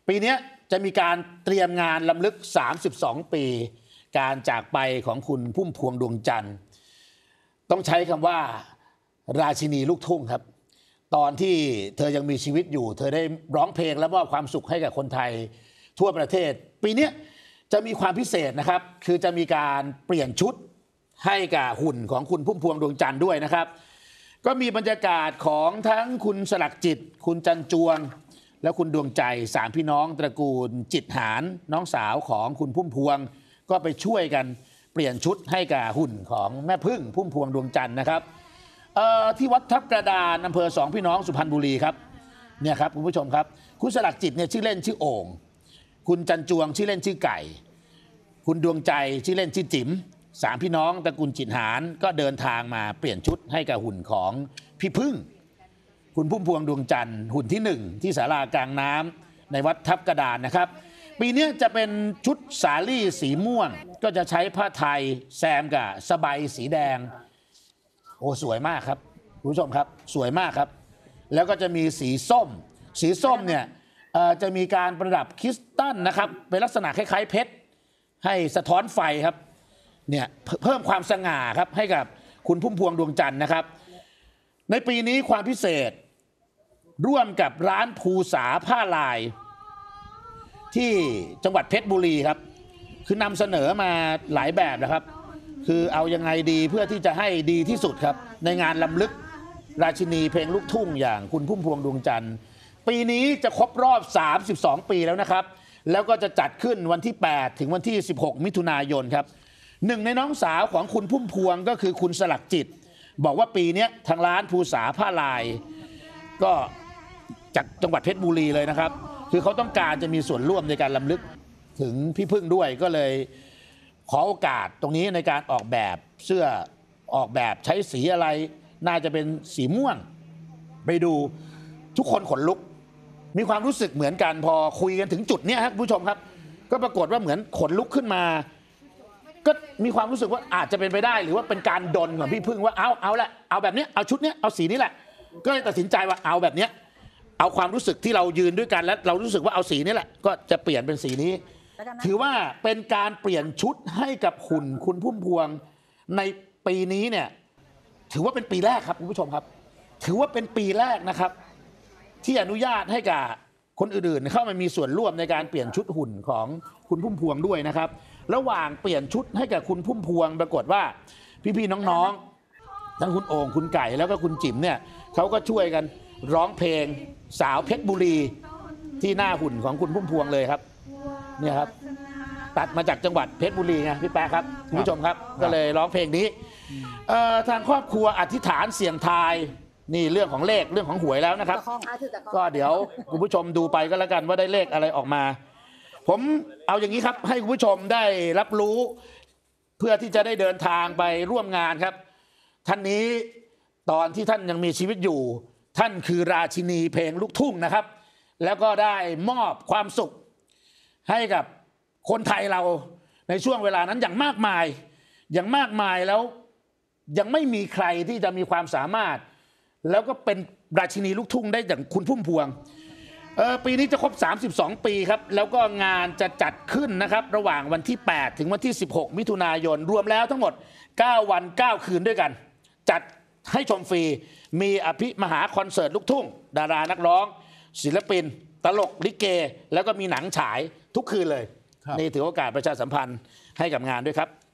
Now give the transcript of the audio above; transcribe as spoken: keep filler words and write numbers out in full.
ปีนี้จะมีการเตรียมงานรำลึกสามสิบสองปีการจากไปของคุณพุ่มพวงดวงจันทร์ต้องใช้คำว่าราชินีลูกทุ่งครับตอนที่เธอยังมีชีวิตอยู่เธอได้ร้องเพลงและมอบความสุขให้กับคนไทยทั่วประเทศปีนี้จะมีความพิเศษนะครับคือจะมีการเปลี่ยนชุดให้กับหุ่นของคุณพุ่มพวงดวงจันทร์ด้วยนะครับก็มีบรรยากาศของทั้งคุณสลักจิตคุณจันจวงและคุณดวงใจสามพี่น้องตระกูลจิตหารน้องสาวของคุณพุ่มพวงก็ไปช่วยกันเปลี่ยนชุดให้กับหุ่นของแม่พึ่งพุ่มพวงดวงจันทร์นะครับที่วัดทับกระดานอำเภอสองพี่น้องสุพรรณบุรีครับเนี่ยครับคุณผู้ชมครับคุณสลักจิตเนี่ยชื่อเล่นชื่อโอ่งคุณจันจวงชื่อเล่นชื่อไก่คุณดวงใจชื่อเล่นชื่อจิ๋มสามพี่น้องตระกูลจิตหารก็เดินทางมาเปลี่ยนชุดให้กับหุ่นของพี่พึ่งคุณพุ่มพวงดวงจันทร์หุ่นที่หนึ่งที่ศาลากลางน้ำในวัดทับกระดานนะครับปีนี้จะเป็นชุดสาลี่สีม่วงก็จะใช้ผ้าไทยแซมกับสบายสีแดงโอ้สวยมากครับคุณผู้ชมครับสวยมากครับแล้วก็จะมีสีส้มสีส้มเนี่ยจะมีการประดับคริสตัลนะครับเป็นลักษณะคล้ายๆเพชรให้สะท้อนไฟครับเนี่ยเพิ่มความสง่าครับให้กับคุณพุ่มพวงดวงจันทร์นะครับในปีนี้ความพิเศษร่วมกับร้านภูษาผ้าลายที่จังหวัดเพชรบุรีครับคือนำเสนอมาหลายแบบนะครับคือเอายังไงดีเพื่อที่จะให้ดีที่สุดครับในงานรำลึกราชินีเพลงลูกทุ่งอย่างคุณพุ่มพวงดวงจันทร์ปีนี้จะครบรอบสามสิบสองปีแล้วนะครับแล้วก็จะจัดขึ้นวันที่แปดถึงวันที่สิบหกมิถุนายนครับหนึ่งในน้องสาวของคุณพุ่มพวงก็คือคุณสลักจิตบอกว่าปีนี้ทางร้านภูษาผ้าลายก็จากจังหวัดเพชรบุรีเลยนะครับคือเขาต้องการจะมีส่วนร่วมในการรำลึกถึงพี่พึ่งด้วยก็เลยขอโอกาสตรงนี้ในการออกแบบเสื้อออกแบบใช้สีอะไรน่าจะเป็นสีม่วงไปดูทุกคนขนลุกมีความรู้สึกเหมือนกันพอคุยกันถึงจุดนี้ครับผู้ชมครับก็ปรากฏว่าเหมือนขนลุกขึ้นมาก็มีความรู้สึกว่าอาจจะเป็นไปได้หรือว่าเป็นการดลของพี่พึ่งว่าเอาเอาละเอาแบบนี้เอาชุดนี้เอาสีนี้แหละก็เลยตัดสินใจว่าเอาแบบนี้เอาความรู้สึกที่เรายืนด้วยกันแล้วเรารู้สึกว่าเอาสีนี้แหละก็จะเปลี่ยนเป็นสีนี้ถือว่าเป็นการเปลี่ยนชุดให้กับหุ่นคุณพุ่มพวงในปีนี้เนี่ยถือว่าเป็นปีแรกครับคุณผู้ชมครับถือว่าเป็นปีแรกนะครับที่อนุญาตให้กับคนอื่นๆเข้ามามีส่วนร่วมในการเปลี่ยนชุดหุ่นของคุณพุ่มพวงด้วยนะครับระหว่างเปลี่ยนชุดให้กับคุณพุ่มพวงปรากฏว่าพี่ๆน้องๆทั้งคุณโอ่งคุณไก่แล้วก็คุณจิ๋มเนี่ยเขาก็ช่วยกันร้องเพลงสาวเพชรบุรีที่หน้าหุ่นของคุณพุ่มพวงเลยครับเนี่ยครับตัดมาจากจังหวัดเพชรบุรีไงพี่แป๊ะครับคุณผู้ชมครับก็เลยร้องเพลงนี้ทางครอบครัวอธิษฐานเสี่ยงทายนี่เรื่องของเลขเรื่องของหวยแล้วนะครับก็เดี๋ยวคุณผู้ชมดูไปก็แล้วกันว่าได้เลขอะไรออกมาผมเอาอย่างนี้ครับให้คุณผู้ชมได้รับรู้เพื่อที่จะได้เดินทางไปร่วมงานครับท่านนี้ตอนที่ท่านยังมีชีวิตอยู่ท่านคือราชินีเพลงลูกทุ่งนะครับแล้วก็ได้มอบความสุขให้กับคนไทยเราในช่วงเวลานั้นอย่างมากมายอย่างมากมายแล้วยังไม่มีใครที่จะมีความสามารถแล้วก็เป็นราชินีลูกทุ่งได้อย่างคุณพุ่มพวงเออปีนี้จะครบสามสิบสองปีครับแล้วก็งานจะจัดขึ้นนะครับระหว่างวันที่แปดถึงวันที่สิบหกมิถุนายนรวมแล้วทั้งหมดเก้าวันเก้าคืนด้วยกันจัดให้ชมฟรีมีอภิมหาคอนเสิร์ตลูกทุ่งดารานักร้องศิลปินตลกลิเกแล้วก็มีหนังฉายทุกคืนเลยนี่ถือโอกาสประชาสัมพันธ์ให้กับงานด้วยครับ